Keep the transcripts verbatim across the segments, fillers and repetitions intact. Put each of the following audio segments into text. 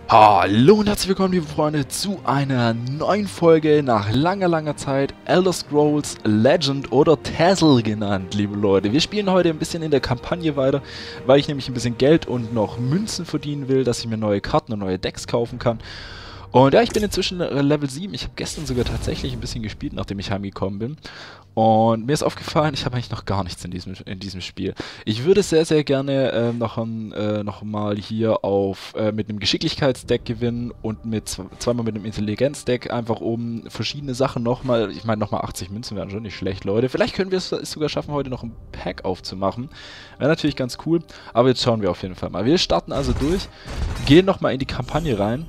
Hallo und herzlich willkommen, liebe Freunde, zu einer neuen Folge nach langer, langer Zeit Elder Scrolls Legend oder Tassel genannt, liebe Leute. Wir spielen heute ein bisschen in der Kampagne weiter, weil ich nämlich ein bisschen Geld und noch Münzen verdienen will, dass ich mir neue Karten und neue Decks kaufen kann. Und ja, ich bin inzwischen Level sieben. Ich habe gestern sogar tatsächlich ein bisschen gespielt, nachdem ich heimgekommen bin. Und mir ist aufgefallen, ich habe eigentlich noch gar nichts in diesem, in diesem Spiel. Ich würde sehr, sehr gerne äh, noch, ein, äh, noch mal hier auf äh, mit einem Geschicklichkeitsdeck gewinnen und mit zweimal mit einem Intelligenzdeck einfach um verschiedene Sachen nochmal, ich meine nochmal achtzig Münzen wären schon nicht schlecht, Leute. Vielleicht können wir es sogar schaffen, heute noch ein Pack aufzumachen. Wäre natürlich ganz cool, aber jetzt schauen wir auf jeden Fall mal. Wir starten also durch, gehen nochmal in die Kampagne rein.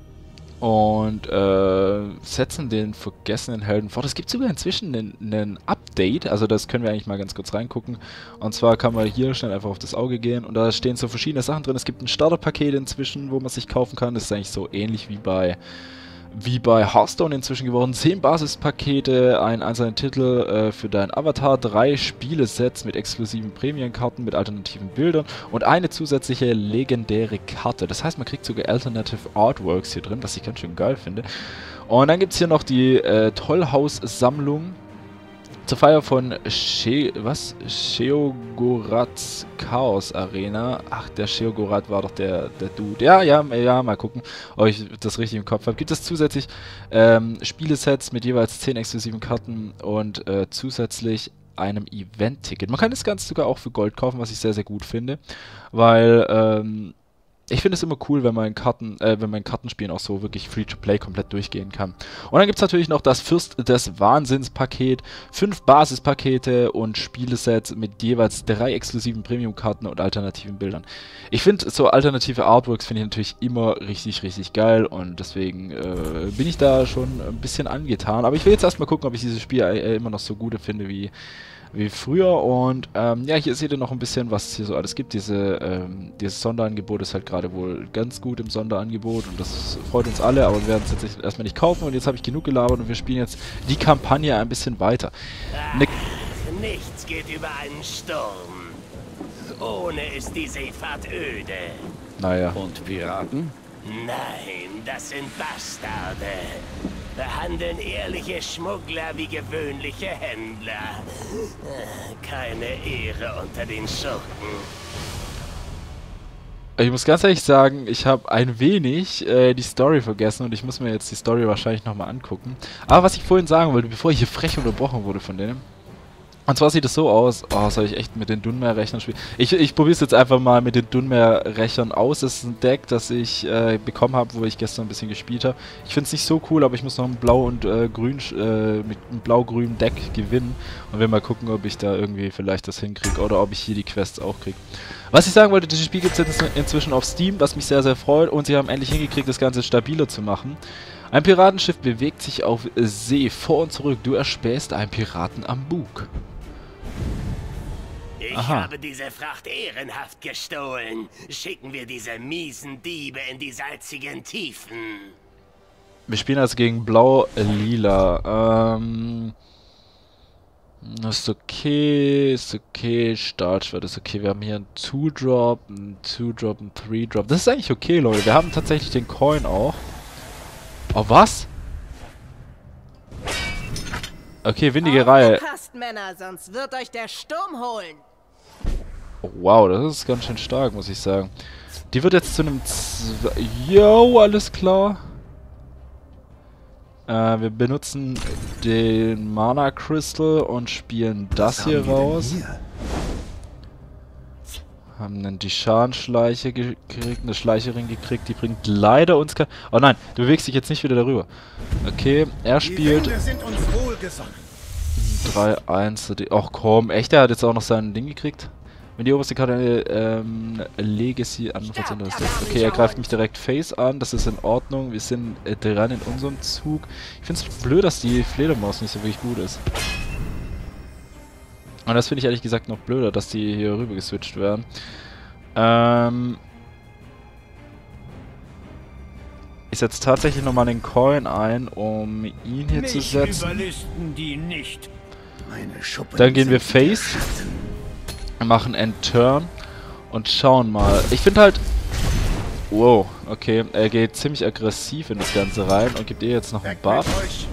Und äh, setzen den vergessenen Helden fort. Es gibt sogar inzwischen ein Update, also das können wir eigentlich mal ganz kurz reingucken. Und zwar kann man hier schnell einfach auf das Auge gehen und da stehen so verschiedene Sachen drin. Es gibt ein Starterpaket inzwischen, wo man sich kaufen kann. Das ist eigentlich so ähnlich wie bei wie bei Hearthstone inzwischen geworden. zehn Basispakete, einen einzelnen Titel äh, für deinen Avatar, drei Spielesets mit exklusiven Prämienkarten mit alternativen Bildern und eine zusätzliche legendäre Karte. Das heißt, man kriegt sogar Alternative Artworks hier drin, was ich ganz schön geil finde. Und dann gibt es hier noch die äh, Tollhaus-Sammlung zur Feier von She was? Sheogoraths Chaos Arena. Ach, der Sheogorath war doch der, der Dude. Ja, ja, ja, mal gucken, ob ich das richtig im Kopf habe. Gibt es zusätzlich ähm, Spielesets mit jeweils zehn exklusiven Karten und äh, zusätzlich einem Event-Ticket. Man kann das Ganze sogar auch für Gold kaufen, was ich sehr, sehr gut finde, weil ähm, ich finde es immer cool, wenn man Karten, äh, wenn man Kartenspielen auch so wirklich Free-to-Play komplett durchgehen kann. Und dann gibt es natürlich noch das Fürst des Wahnsinns-Paket, fünf Basispakete und Spielesets mit jeweils drei exklusiven Premium-Karten und alternativen Bildern. Ich finde so alternative Artworks finde ich natürlich immer richtig, richtig geil und deswegen äh, bin ich da schon ein bisschen angetan. Aber ich will jetzt erstmal gucken, ob ich dieses Spiel äh, immer noch so gut finde wie wie früher. Und ähm, ja, hier seht ihr noch ein bisschen, was es hier so alles gibt. Diese, ähm, dieses Sonderangebot ist halt gerade wohl ganz gut im Sonderangebot und das freut uns alle, aber wir werden es jetzt erstmal nicht kaufen und jetzt habe ich genug gelabert und wir spielen jetzt die Kampagne ein bisschen weiter. Ne Ach, nichts geht über einen Sturm. Ohne ist die Seefahrt öde. Naja. Und Piraten? Nein, das sind Bastarde. Behandeln ehrliche Schmuggler wie gewöhnliche Händler. Keine Ehre unter den Schurken. Ich muss ganz ehrlich sagen, ich habe ein wenig äh, die Story vergessen und ich muss mir jetzt die Story wahrscheinlich nochmal angucken. Aber was ich vorhin sagen wollte, bevor ich hier frech unterbrochen wurde von denen. Und zwar sieht es so aus, oh, soll ich echt mit den Dunmer-Rechnern spielen? Ich, ich probiere es jetzt einfach mal mit den Dunmer-Rechnern aus. Das ist ein Deck, das ich äh, bekommen habe, wo ich gestern ein bisschen gespielt habe. Ich finde es nicht so cool, aber ich muss noch ein Blau- und äh, Grün, äh, mit einem blau-grünen Deck gewinnen. Und will mal gucken, ob ich da irgendwie vielleicht das hinkriege oder ob ich hier die Quests auch kriege. Was ich sagen wollte, dieses Spiel gibt es jetzt inzwischen auf Steam, was mich sehr, sehr freut. Und sie haben endlich hingekriegt, das Ganze stabiler zu machen. Ein Piratenschiff bewegt sich auf See vor und zurück. Du erspähst einen Piraten am Bug. Ich Aha. habe diese Fracht ehrenhaft gestohlen. Schicken wir diese miesen Diebe in die salzigen Tiefen. Wir spielen also gegen Blau-Lila. Ähm... Ist okay, ist okay, Startschwert ist okay. Wir haben hier einen zwei Drop, einen zwei Drop, einen drei Drop. Das ist eigentlich okay, Leute. Wir haben tatsächlich den Coin auch. Oh, was? Okay, windige Reihe. Passt, Männer, sonst wird euch der Sturm holen. Oh, wow, das ist ganz schön stark, muss ich sagen. Die wird jetzt zu einem... Yo, alles klar. Äh, wir benutzen den Mana Crystal und spielen das hier raus. Hier? Haben einen Dishan-Schleiche gekriegt, eine Schleicherin gekriegt, die bringt leider uns kein... Oh nein, du bewegst dich jetzt nicht wieder darüber. Okay, er spielt... drei eins. Ach komm, echt? Der hat jetzt auch noch sein Ding gekriegt? Wenn die oberste Karte eine ähm, Legacy an was anderes ist. Okay, er greift mich direkt Face an, das ist in Ordnung. Wir sind äh, dran in unserem Zug. Ich finde es blöd, dass die Fledermaus nicht so wirklich gut ist. Und das finde ich ehrlich gesagt noch blöder, dass die hier rüber geswitcht werden. Ähm... Ich setze tatsächlich nochmal den Coin ein, um ihn hier zu setzen. Die nicht. Dann gehen wir Face. Machen End Turn und schauen mal. Ich finde halt, Wow, okay. Er geht ziemlich aggressiv in das Ganze rein und gibt ihr jetzt noch einen Buff.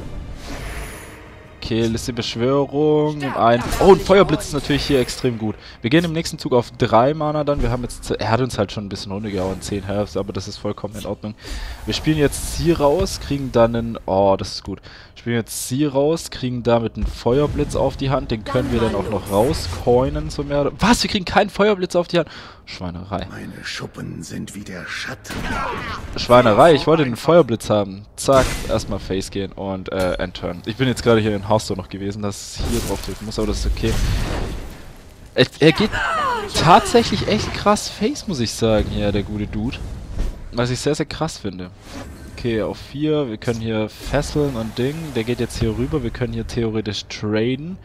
Okay, Liste Beschwörung. Ein oh, ein Feuerblitz ist natürlich hier extrem gut. Wir gehen im nächsten Zug auf drei Mana dann. Wir haben jetzt... Er hat uns halt schon ein bisschen runtergehauen, zehn Health, aber das ist vollkommen in Ordnung. Wir spielen jetzt sie raus, kriegen dann einen... Oh, das ist gut. Spielen jetzt sie raus, kriegen damit einen Feuerblitz auf die Hand. Den können wir dann auch noch rauscoinen, so mehr... Was? Wir kriegen keinen Feuerblitz auf die Hand? Schweinerei. Meine Schuppen sind wie der Schatten. Schweinerei, ich wollte den Feuerblitz haben. Zack, erstmal Face gehen und äh, Endturn. Ich bin jetzt gerade hier in Hearthstone noch gewesen, dass ich hier drauf drücken muss, aber das ist okay. Er, er geht tatsächlich echt krass Face, muss ich sagen, hier, der gute Dude. Was ich sehr, sehr krass finde. Okay, auf vier, wir können hier fesseln und Ding. Der geht jetzt hier rüber, wir können hier theoretisch traden.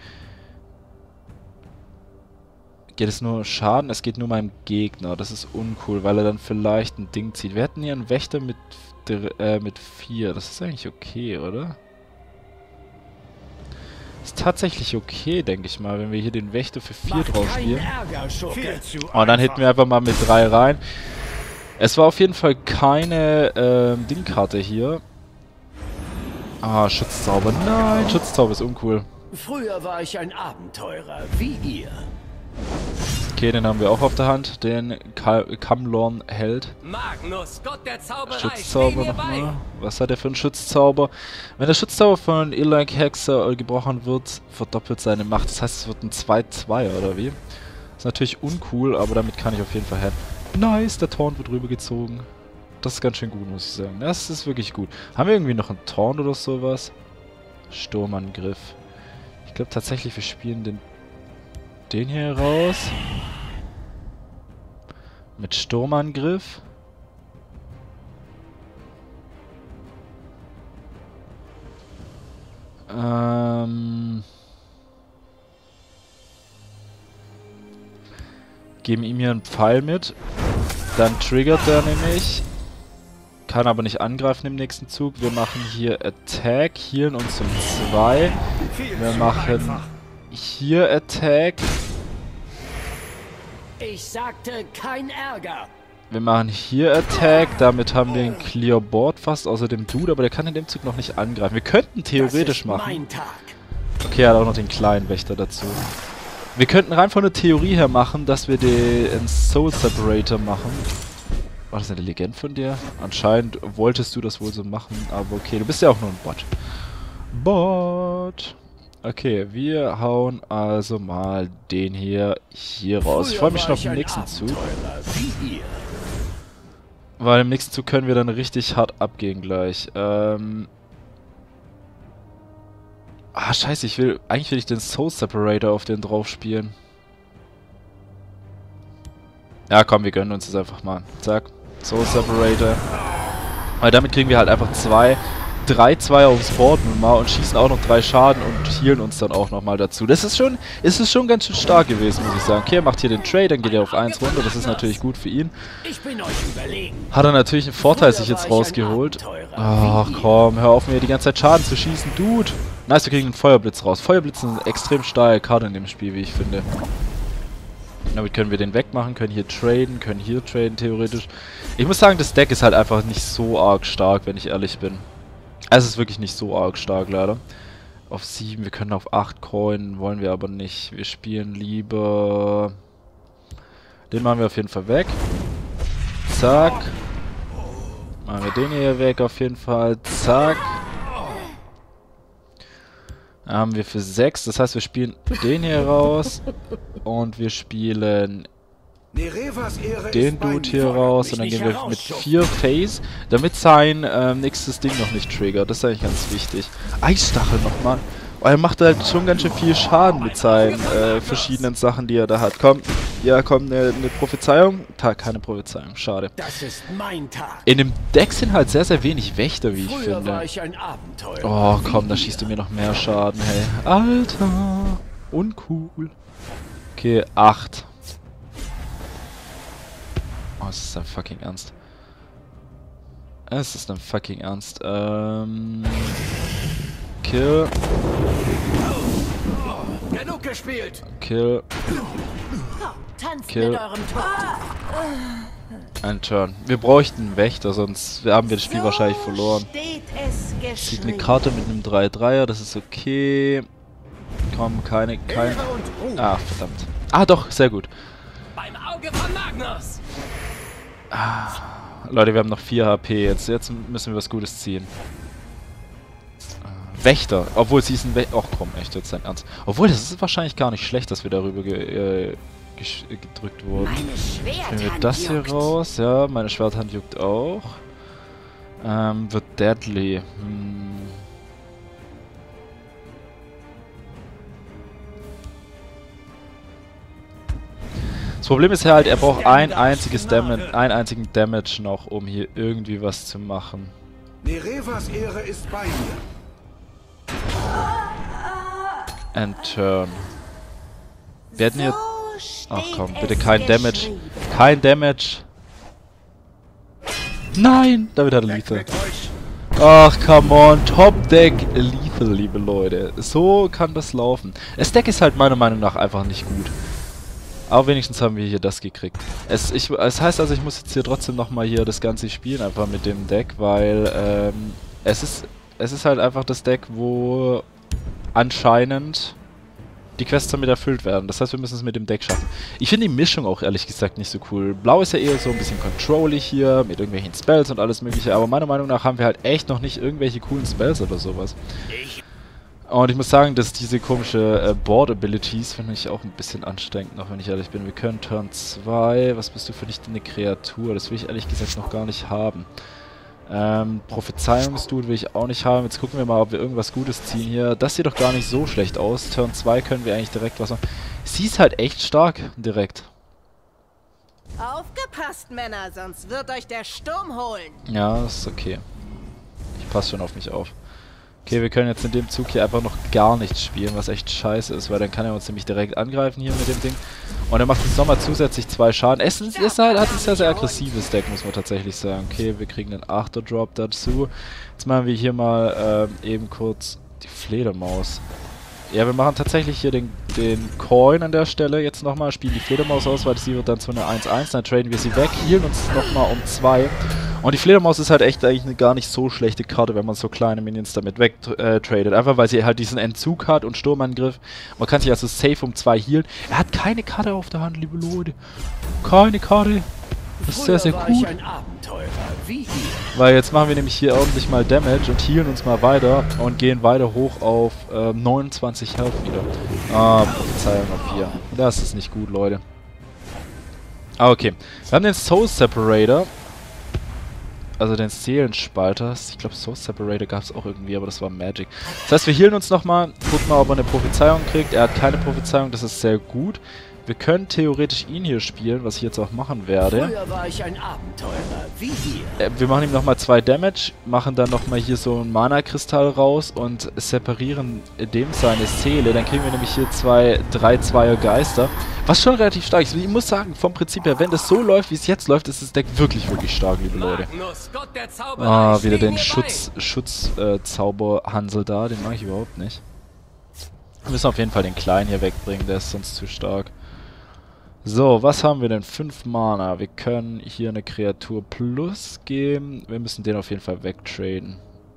Geht es nur Schaden? Es geht nur meinem Gegner. Das ist uncool, weil er dann vielleicht ein Ding zieht. Wir hätten hier einen Wächter mit äh, mit vier. Das ist eigentlich okay, oder? Ist tatsächlich okay, denke ich mal, wenn wir hier den Wächter für vier drauf spielen. Und dann hitten wir einfach mal mit drei rein. Es war auf jeden Fall keine ähm, Dingkarte hier. Ah, Schutzzauber. Nein, Schutzzauber ist uncool. Früher war ich ein Abenteurer, wie ihr. Okay, den haben wir auch auf der Hand, den Kamlorn-Held. Magnus, Gott der Zauberei, Schutzzauber nochmal. Was hat er für einen Schutzzauber? Wenn der Schutzzauber von Illank Hexer gebrochen wird, verdoppelt seine Macht. Das heißt, es wird ein zwei zwei oder wie? Ist natürlich uncool, aber damit kann ich auf jeden Fall helfen. Nice, der Taunt wird rübergezogen. Das ist ganz schön gut, muss ich sagen. Das ist wirklich gut. Haben wir irgendwie noch einen Taunt oder sowas? Sturmangriff. Ich glaube tatsächlich, wir spielen den den hier raus. Mit Sturmangriff. Ähm... Geben ihm hier einen Pfeil mit. Dann triggert er nämlich. Kann aber nicht angreifen im nächsten Zug. Wir machen hier Attack. Healen uns um zwei. Wir machen hier Attack. Ich sagte kein Ärger. Wir machen hier Attack. Damit haben wir ein Clear Board fast, außer dem Dude. Aber der kann in dem Zug noch nicht angreifen. Wir könnten theoretisch machen. Mein Tag. Okay, er hat auch noch den kleinen Wächter dazu. Wir könnten rein von der Theorie her machen, dass wir den Soul Separator machen. War das eine Legende von dir? Anscheinend wolltest du das wohl so machen, aber okay, du bist ja auch nur ein Bot. Bot. Okay, wir hauen also mal den hier hier raus. Ich freue mich schon auf den nächsten Zug. Weil im nächsten Zug können wir dann richtig hart abgehen gleich. Ähm... Ah, scheiße, ich will... Eigentlich will ich den Soul Separator auf den drauf spielen. Ja, komm, wir gönnen uns das einfach mal. Zack. Soul Separator. Weil damit kriegen wir halt einfach zwei, drei, zwei aufs Board nun mal und schießen auch noch drei Schaden und healen uns dann auch nochmal dazu. Das ist schon... Ist es schon ganz schön stark gewesen, muss ich sagen. Okay, er macht hier den Trade, dann geht er auf eins runter. Das ist natürlich gut für ihn. Ich bin euch überlegen. Hat er natürlich einen Vorteil sich jetzt rausgeholt. Ach komm, hör auf mir die ganze Zeit Schaden zu schießen, Dude. Nice, wir kriegen einen Feuerblitz raus. Feuerblitz ist eine extrem starke Karte in dem Spiel, wie ich finde. Damit können wir den wegmachen, können hier traden, können hier traden theoretisch. Ich muss sagen, das Deck ist halt einfach nicht so arg stark, wenn ich ehrlich bin. Es ist wirklich nicht so arg stark, leider. Auf sieben, wir können auf acht coinen, wollen wir aber nicht. Wir spielen lieber... Den machen wir auf jeden Fall weg. Zack. Machen wir den hier weg auf jeden Fall. Zack. Haben wir für sechs, das heißt wir spielen den hier raus und wir spielen den Dude hier raus und dann gehen wir mit vier Face, damit sein ähm, nächstes Ding noch nicht triggert. Das ist eigentlich ganz wichtig. Eisstachel nochmal. Oh, er macht halt schon ganz schön viel Schaden mit seinen äh, verschiedenen Sachen, die er da hat. Komm, ja komm, eine ne Prophezeiung. Tag, keine Prophezeiung, schade. Das ist mein Tag. In dem Deck sind halt sehr, sehr wenig Wächter, wie ich Früher finde. war ich ein Abenteurer. Oh, komm, da schießt du mir noch mehr Schaden, hey. Alter, uncool. Okay, acht. Oh, es ist dein fucking Ernst. Es ist dein fucking Ernst. Ähm... Kill. Genug gespielt. Kill. Tanzt Kill. mit eurem Tod. Ein Turn. Wir bräuchten einen Wächter, sonst haben wir das Spiel So wahrscheinlich verloren. steht es Sieht eine geschrieben. Karte mit einem drei dreier, das ist okay. Komm, keine, kein... Ehre und Ruhm. Ah, verdammt. Ah, doch, sehr gut. Beim Auge von Magnus! Leute, wir haben noch vier H P. Jetzt, jetzt müssen wir was Gutes ziehen. Äh, Wächter. Obwohl, sie ist ein Wächter... Ach komm, echt, jetzt dein Ernst. Obwohl, das ist wahrscheinlich gar nicht schlecht, dass wir darüber ge äh, gesch- äh, gedrückt wurden. Meine Nehmen wir Schwerthand das hier juckt. raus. Ja, meine Schwerthand juckt auch. Ähm, wird deadly. Hm. Das Problem ist ja halt, er braucht ein einziges Damage, einen einzigen Damage noch, um hier irgendwie was zu machen. Nerevas Ehre ist bei mir. And turn. Wir hätten hier... So steht Ach komm, es bitte kein Damage. geschrieben. Kein Damage. Nein! Damit hat er Weg Lethal. mit euch. Ach, come on. Top Deck Lethal, liebe Leute. So kann das laufen. Das Deck ist halt meiner Meinung nach einfach nicht gut. Aber wenigstens haben wir hier das gekriegt. Es, ich, es heißt also, ich muss jetzt hier trotzdem nochmal hier das Ganze spielen, einfach mit dem Deck, weil ähm, es ist es ist halt einfach das Deck, wo anscheinend die Quests damit erfüllt werden. Das heißt, wir müssen es mit dem Deck schaffen. Ich finde die Mischung auch ehrlich gesagt nicht so cool. Blau ist ja eher so ein bisschen controllig hier, mit irgendwelchen Spells und alles mögliche, aber meiner Meinung nach haben wir halt echt noch nicht irgendwelche coolen Spells oder sowas. Ich Und ich muss sagen, dass diese komische äh, Board-Abilities finde ich auch ein bisschen anstrengend, noch wenn ich ehrlich bin. Wir können Turn zwei, was bist du für dich denn eine Kreatur? Das will ich ehrlich gesagt noch gar nicht haben. Ähm, Prophezeiungsdude will ich auch nicht haben. Jetzt gucken wir mal, ob wir irgendwas Gutes ziehen hier. Das sieht doch gar nicht so schlecht aus. Turn zwei können wir eigentlich direkt was machen. Sie ist halt echt stark, direkt. Aufgepasst, Männer, sonst wird euch der Sturm holen. Ja, das ist okay. Ich passe schon auf mich auf. Okay, wir können jetzt in dem Zug hier einfach noch gar nichts spielen, was echt scheiße ist, weil dann kann er uns nämlich direkt angreifen hier mit dem Ding. Und er macht jetzt nochmal zusätzlich zwei Schaden. Es ist, ist halt, hat ein sehr, sehr aggressives Deck, muss man tatsächlich sagen. Okay, wir kriegen einen achter Drop dazu. Jetzt machen wir hier mal ähm, eben kurz die Fledermaus. Ja, wir machen tatsächlich hier den, den Coin an der Stelle jetzt nochmal, spielen die Fledermaus aus, weil sie wird dann zu einer eins eins, dann traden wir sie weg, healen uns nochmal um zwei. Und die Fledermaus ist halt echt eigentlich eine gar nicht so schlechte Karte, wenn man so kleine Minions damit wegtradet. Einfach weil sie halt diesen Entzug hat und Sturmangriff. Man kann sich also safe um zwei healen. Er hat keine Karte auf der Hand, liebe Leute. Keine Karte. Das ist sehr, sehr war ich gut. ein Abenteurer, wie ihr. Weil jetzt machen wir nämlich hier ordentlich mal Damage und healen uns mal weiter und gehen weiter hoch auf äh, neunundzwanzig Health wieder. Ah, Prophezeiung auf vier. Das ist nicht gut, Leute. Ah, okay. Wir haben den Soul Separator. Also den Seelenspalter. Ich glaube, Soul Separator gab es auch irgendwie, aber das war Magic. Das heißt, wir healen uns nochmal. Gucken mal, ob er eine Prophezeiung kriegt. Er hat keine Prophezeiung, das ist sehr gut. Wir können theoretisch ihn hier spielen, was ich jetzt auch machen werde. Früher war ich ein Abenteurer, wie ihr. Äh, wir machen ihm nochmal zwei Damage, machen dann nochmal hier so einen Mana-Kristall raus und separieren dem seine Seele. Dann kriegen wir nämlich hier zwei drei zweier Geister, was schon relativ stark ist. Ich muss sagen, vom Prinzip her, wenn das so läuft, wie es jetzt läuft, ist das Deck wirklich, wirklich stark, liebe Leute. Magnus, Gott der Zauberei, Ah, wieder steh den mir Schutz, Schutz, äh, Zauberhansel da, den mag ich überhaupt nicht. Wir müssen auf jeden Fall den Kleinen hier wegbringen, der ist sonst zu stark. So, was haben wir denn? fünf Mana. Wir können hier eine Kreatur plus geben. Wir müssen den auf jeden Fall wegtraden.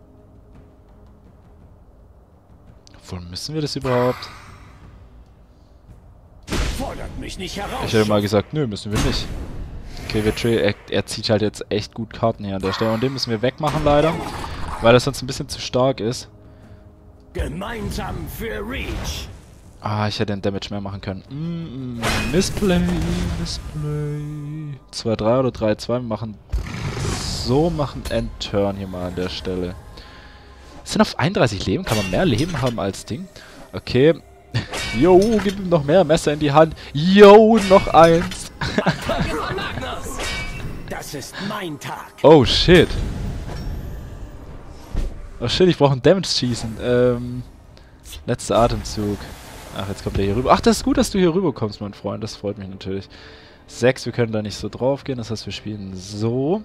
Obwohl, müssen wir das überhaupt? Fordert mich nicht heraus. Ich hätte mal gesagt, nö, müssen wir nicht. Okay, wir traden. Er, er zieht halt jetzt echt gut Karten hier an der Stelle. Und den müssen wir wegmachen leider. Weil das sonst ein bisschen zu stark ist. Gemeinsam für Reach. Ah, ich hätte den Damage mehr machen können. Mm, mm, Missplay, Missplay. zwei drei oder drei zwei. Wir machen so, machen End-Turn hier mal an der Stelle. Es sind auf einunddreißig Leben. Kann man mehr Leben haben als Ding? Okay. Jo, gib ihm noch mehr Messer in die Hand. Jo, noch eins. Das ist mein Tag. Oh, shit. Oh, shit, ich brauche einen Damage-Schießen. Ähm, letzter Atemzug. Ach, jetzt kommt er hier rüber. Ach, das ist gut, dass du hier rüber kommst, mein Freund. Das freut mich natürlich. sechs, wir können da nicht so drauf gehen. Das heißt, wir spielen so.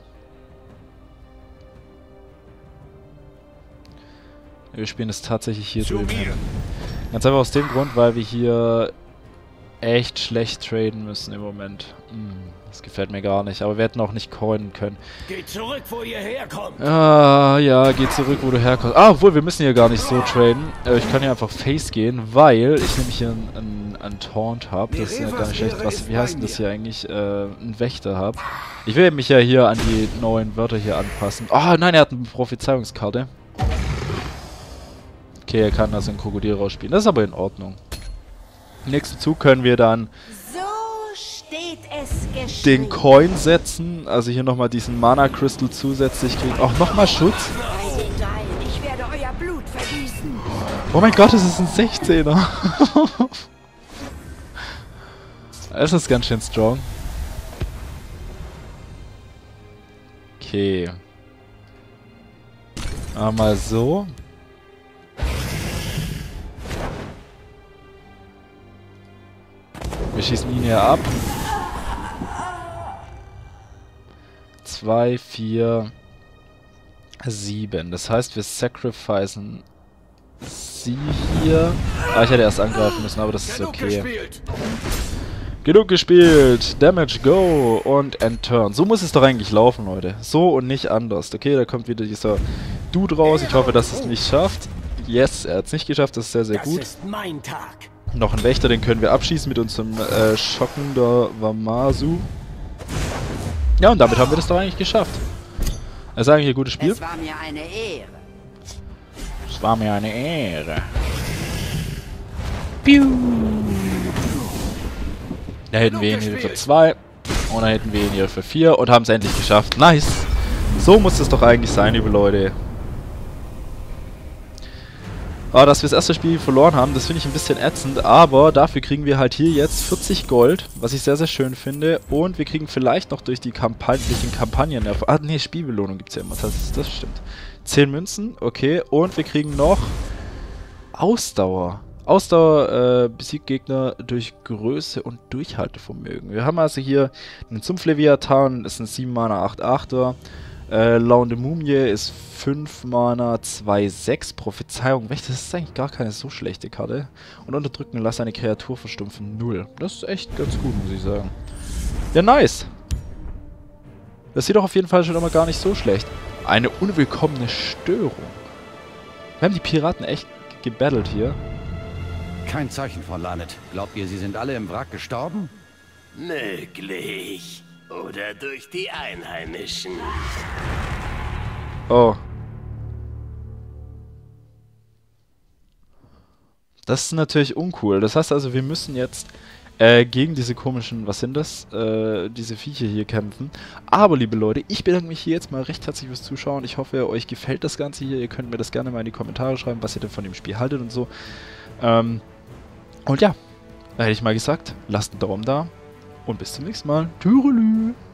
Wir spielen es tatsächlich hier Zu drüben mir. hin. Ganz einfach aus dem Grund, weil wir hier echt schlecht traden müssen im Moment. Hm, das gefällt mir gar nicht. Aber wir hätten auch nicht coinen können. Geht zurück, wo ihr herkommt. Ah, ja, geh zurück, wo du herkommst. Ah, obwohl, wir müssen hier gar nicht so traden. Äh, ich kann hier einfach Face gehen, weil ich nämlich hier einen, einen Taunt habe. Das ist ja gar nicht schlecht. Was, wie heißt denn das hier eigentlich? Äh, einen Wächter habe. Ich will mich ja hier an die neuen Wörter hier anpassen. Ah, nein, er hat eine Prophezeiungskarte. Okay, er kann also einen Krokodil rausspielen. Das ist aber in Ordnung. Im nächsten Zug können wir dann So steht es geschrieben. den Coin setzen. Also hier nochmal diesen Mana Crystal zusätzlich kriegen. Auch nochmal Schutz. Egal, ich werde euer Blut vergießen. Oh mein Gott, es ist ein sechzehner. Es ist ganz schön strong. Okay. Mal so. Wir schießen ihn hier ab. zwei, vier, sieben. Das heißt, wir sacrificen sie hier. Ah, ich hätte erst angreifen müssen, aber das ist okay. Genug gespielt. Damage, go und end turn. So muss es doch eigentlich laufen, Leute. So und nicht anders. Okay, da kommt wieder dieser Dude raus. Ich hoffe, dass es nicht schafft. Yes, er hat es nicht geschafft. Das ist sehr, sehr Das gut. ist mein Tag. Noch ein Wächter, den können wir abschießen mit unserem äh, schockender Wamasu. Ja, und damit haben wir das doch eigentlich geschafft. Also eigentlich ein gutes Spiel. Es war mir eine Ehre. Es war mir eine Ehre. Piu. Da hätten wir ihn hier für zwei. Und dann hätten wir ihn hier für vier. Und haben es endlich geschafft. Nice. So muss es doch eigentlich sein, liebe Leute. Aber dass wir das erste Spiel verloren haben, das finde ich ein bisschen ätzend. Aber dafür kriegen wir halt hier jetzt vierzig Gold. Was ich sehr, sehr schön finde. Und wir kriegen vielleicht noch durch die Kampagne, durch den Kampagnen... Ah, nee, Spielbelohnung gibt es ja immer. Das, das stimmt. zehn Münzen, okay. Und wir kriegen noch Ausdauer. Ausdauer äh, besiegt Gegner durch Größe und Durchhaltevermögen. Wir haben also hier einen Sumpfleviathan, das ist ein sieben Mana acht achter. Äh, Launde Mumie ist fünf Mana zwei sechs. Prophezeiung Wächter, das ist eigentlich gar keine so schlechte Karte. Und unterdrücken, lass eine Kreatur verstumpfen, null. Das ist echt ganz gut, muss ich sagen. Ja, nice. Das sieht doch auf jeden Fall schon immer gar nicht so schlecht. Eine unwillkommene Störung. Wir haben die Piraten echt gebattelt hier. Kein Zeichen von Lanet. Glaubt ihr, sie sind alle im Wrack gestorben? Möglich. Oder durch die Einheimischen. Oh. Das ist natürlich uncool. Das heißt also, wir müssen jetzt äh, gegen diese komischen, was sind das? Äh, diese Viecher hier kämpfen. Aber, liebe Leute, ich bedanke mich hier jetzt mal recht herzlich fürs Zuschauen. Ich hoffe, euch gefällt das Ganze hier. Ihr könnt mir das gerne mal in die Kommentare schreiben, was ihr denn von dem Spiel haltet und so. Ähm, und ja, da hätte ich mal gesagt, lasst einen Daumen da. Und bis zum nächsten Mal. Tschüss.